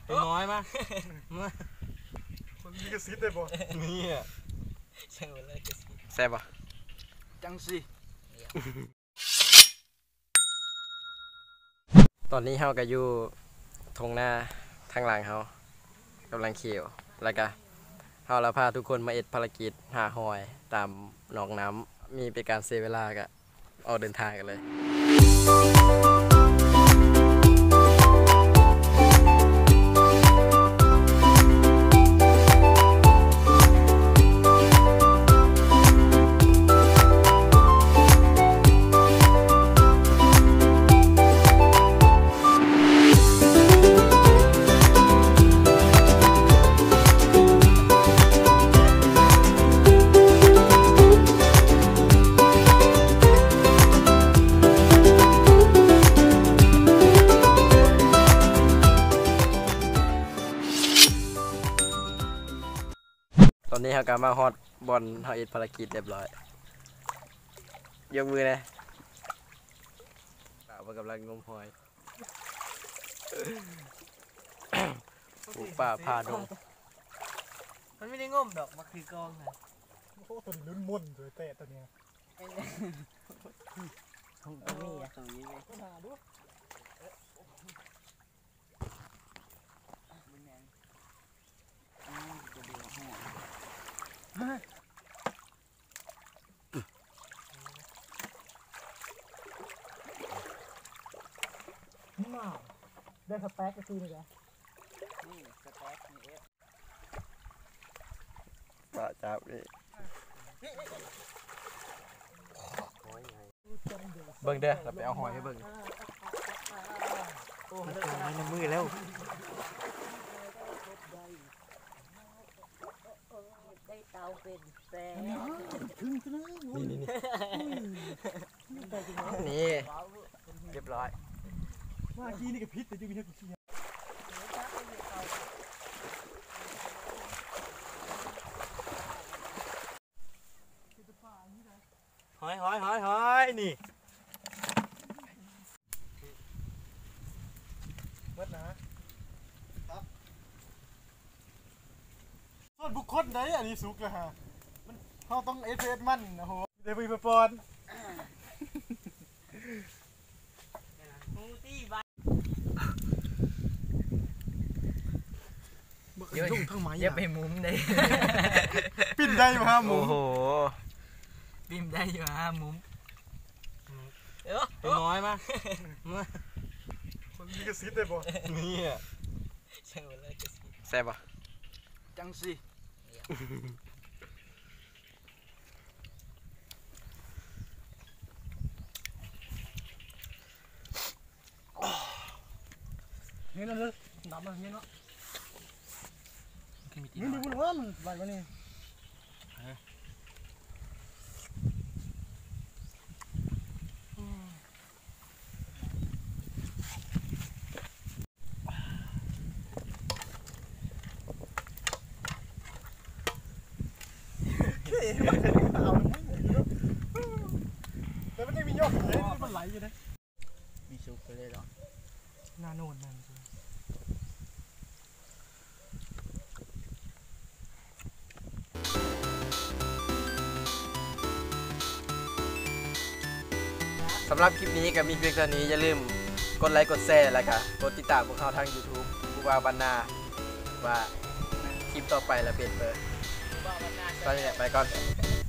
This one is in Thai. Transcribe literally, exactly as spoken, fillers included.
น้อยมาคนมีกระซิบได้บ่นี่อ่ะช่างเลยกระซิบแซ่บป่ะจังสิตอนนี้เฮาก็อยู่ทงหน้าทางหลังเฮากำลังเขียวแล้วก็เฮาเราพาทุกคนมาเอ็ดภารกิจหาหอยตามหนองน้ำมีเป็นการเซเวลาก็ออกเดินทางกันเลยตอนนี้เขากำลังมาฮอตบอลเขาเอ็ดภารกิจเรียบร้อยยกมือเลยป่าวกำลังงมหอยปลูกป่าพาดงมันไม่ได้งมดอกมันคือกองนะโอ้โหตัวนี้ลุ้นม่นเลยแต่ตัวเนี้ยตรงนี้อะตรงนี้เลยหาดูมาได้สเต็กก็คือนี่แหละนี่สเต็กนี่เอฟป่าจับนี่เบิ่งเด้อเราไปเอาหอยให้เบิ่งโอ้มันตัวในมือแล้วได้เตาเป็นแสนถึงซะแล้วนี่นี่นี่เรียบร้อยเมื่อกี้นี่ก็พิษแต่ยังมีเท่ากี่ชิ้นหอยหอยหอยหอยนี่เมื่อนะครับส่วนบุคคลใดอันนี้สุกเลยฮะมันเขาต้องเอฟเอสมันโอ้โหเดี๋ยวไปประปอนมูตี้บ้าเยอะทั้งไม้เยอะไปมุมเลยปิ้นได้มาหมูโอ้โหปิ้นได้มามุมเออน้อยมาคนมีกระซิบได้บ่นี่อ่ะช่างเลยกระซิบแซ่บป่ะจังสินี่นั่นเลยดำมาเงี้ยเนาะนี่ดูว่ามันไหวกว่านี้เอาแต่มันยังมียอดไหลมันไหลอยู่นะมีซุปไปเลยหรอน่าโน่นนั่นสำหรับคลิปนี้ก็มีเพียงเท่านี้อย่าลืมกดไลค์กดแชร์แล้วก็กดติดตามพวกเราทาง ยูทูบ ผู้ว่าบรรณาว่าคลิปต่อไปแล้วเป็นเบอร์ตอนนี้ไปก่อน